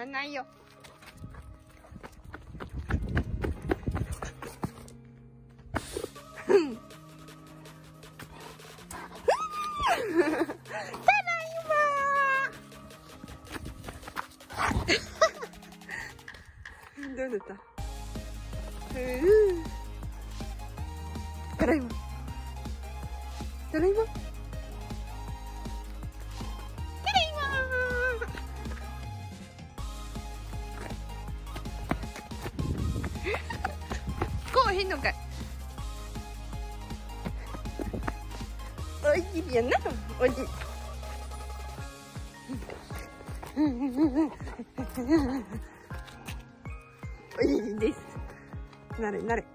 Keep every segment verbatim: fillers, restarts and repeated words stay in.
らないよ。どうだった？ただいま。ただいま。ただいま。こうへんのかい。おいしいやな。おいしい。おいしいです。なれなれ。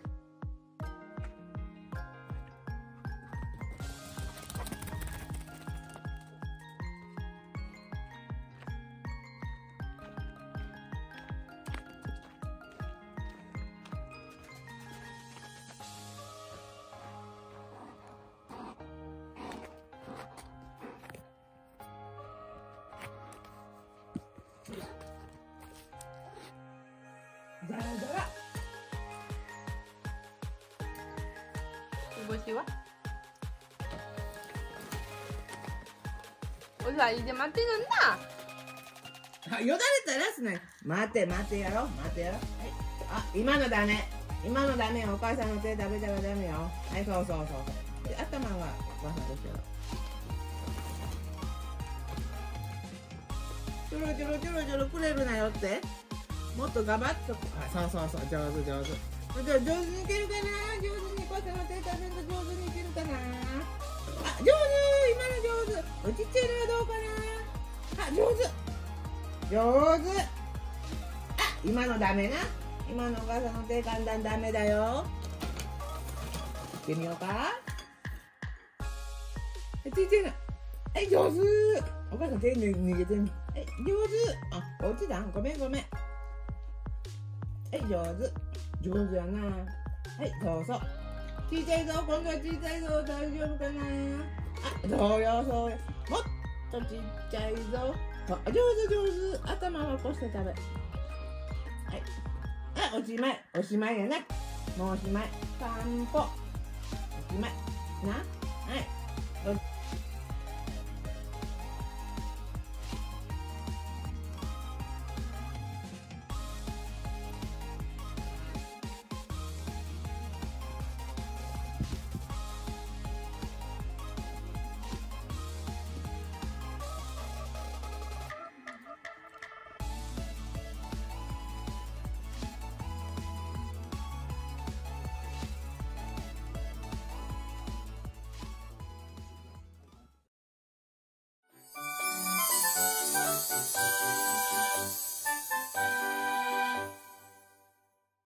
ザラザラ。煮干しはお座りで待ってるんだ。 あ、よだれたらすね。待て待てやろ、待てやろ。はい。あ、今のダメ。今のダメよ。お母さんの手食べたらダメよ。はい、そうそうそうそう。で、頭はお母さんどうしよう。ちょろちょろちょろちょろくれるなよって。もっとガバッと。あ、そうそうそう、上手上手。じゃあ上手にいけるかな。上手にお母さんの手食べると上手にいけるかな。あ、上手。今の上手。おちっちゃいのはどうかな。あ、上手。上手。あ、今のダメな。今のお母さんの手簡単ダメだよ。いってみようか。ちっちゃいの。はい、上手。お母さん手逃げてんの。はい、上手。あ、落ちた。ごめんごめん。はい、上手。上手やな。はい、そうそう。小さいぞ、今度は小さいぞ、大丈夫かな。あ、そうよ、そうよ。もっとちっちゃいぞ。上手、上手。頭を起こして食べ。はい。あ、おしまい。おしまいやな。もうおしまい。散歩。おしまい。な。はい。